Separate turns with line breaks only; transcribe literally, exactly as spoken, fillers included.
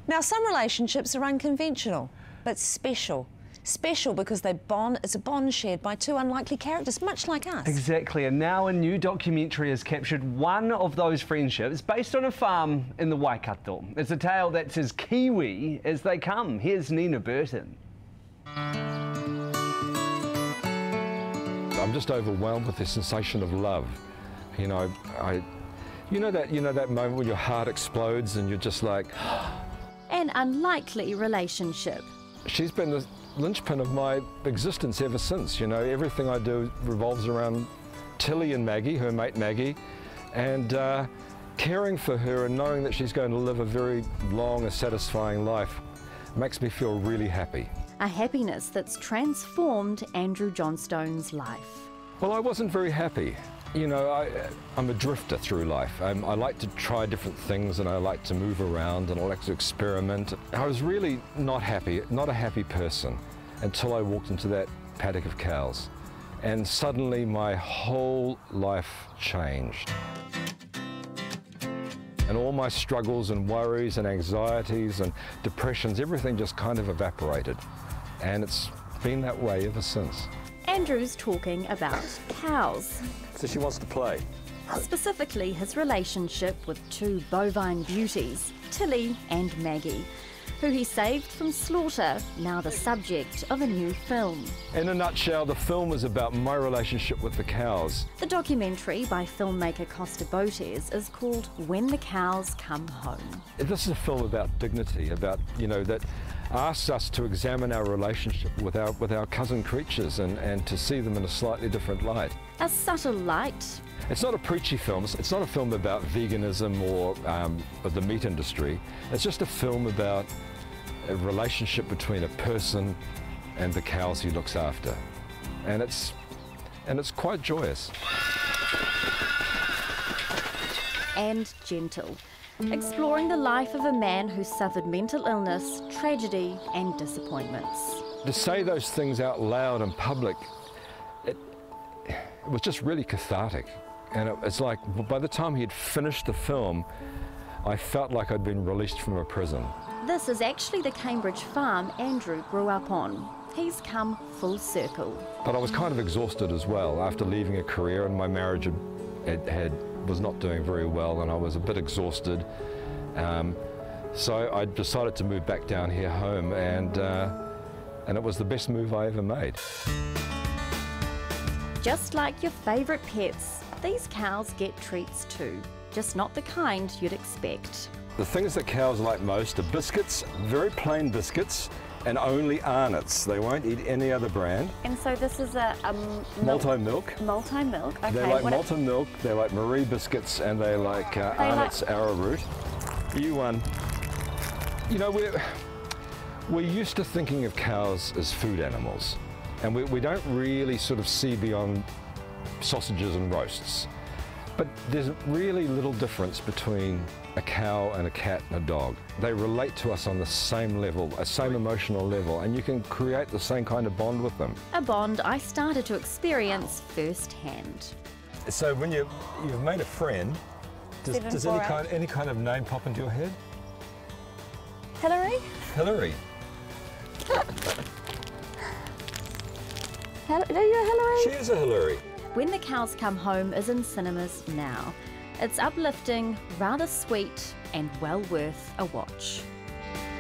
Now, some relationships are unconventional, but special. Special because they bond, it's a bond shared by two unlikely characters, much like us.
Exactly, and now a new documentary has captured one of those friendships based on a farm in the Waikato. It's a tale that's as Kiwi as they come. Here's Nina Burton.
I'm just overwhelmed with the sensation of love. You know, I, you know that, you know that moment when your heart explodes and you're just like...
An unlikely relationship.
She's been the linchpin of my existence ever since. You know, everything I do revolves around Tilly and Maggie, her mate Maggie, and uh, caring for her and knowing that she's going to live a very long and satisfying life makes me feel really happy.
A happiness that's transformed Andrew Johnstone's life.
Well, I wasn't very happy. You know, I, I'm a drifter through life. I'm, I like to try different things and I like to move around and I like to experiment. I was really not happy, not a happy person until I walked into that paddock of cows. And suddenly my whole life changed. And all my struggles and worries and anxieties and depressions, everything just kind of evaporated. And it's been that way ever since.
Andrew's talking about cows.
So she wants to play.
Specifically his relationship with two bovine beauties, Tilly and Maggie, who he saved from slaughter, now the subject of a new film.
In a nutshell, the film is about my relationship with the cows.
The documentary by filmmaker Costa is called When the Cows Come Home.
This is a film about dignity, about, you know, that asks us to examine our relationship with our, with our cousin creatures and, and to see them in a slightly different light.
A subtle light.
It's not a preachy film. It's not a film about veganism or um, the meat industry. It's just a film about a relationship between a person and the cows he looks after. And it's, and it's quite joyous.
And gentle. Exploring the life of a man who suffered mental illness, tragedy and disappointments.
To say those things out loud in public, it, it was just really cathartic. And it, it's like, by the time he had finished the film, I felt like I'd been released from a prison.
This is actually the Cambridge farm Andrew grew up on. He's come full circle.
But I was kind of exhausted as well after leaving a career, and my marriage had, had, had was not doing very well and I was a bit exhausted. Um, so I decided to move back down here home, and, uh, and it was the best move I ever made.
Just like your favourite pets, these cows get treats too, just not the kind you'd expect.
The things that cows like most are biscuits, very plain biscuits, and only Arnott's. They won't eat any other brand.
And so this is a... Um,
multi-milk.
Multi-milk, okay.
They like
what
multi-milk, they like Marie biscuits, and they like uh,
they
Arnott's
like...
arrowroot. You won. You know, we're, we're used to thinking of cows as food animals, and we, we don't really sort of see beyond sausages and roasts. But there's really little difference between a cow and a cat and a dog. They relate to us on the same level, a same emotional level, and you can create the same kind of bond with them.
A bond I started to experience firsthand.
So when you, you've made a friend, does,
Seven,
does
four,
any, kind, any kind of name pop into your head?
Hillary?
Hillary.
Hel are you a Hillary?
She is a Hillary.
When the Cows Come Home is in cinemas now. It's uplifting, rather sweet, and well worth a watch.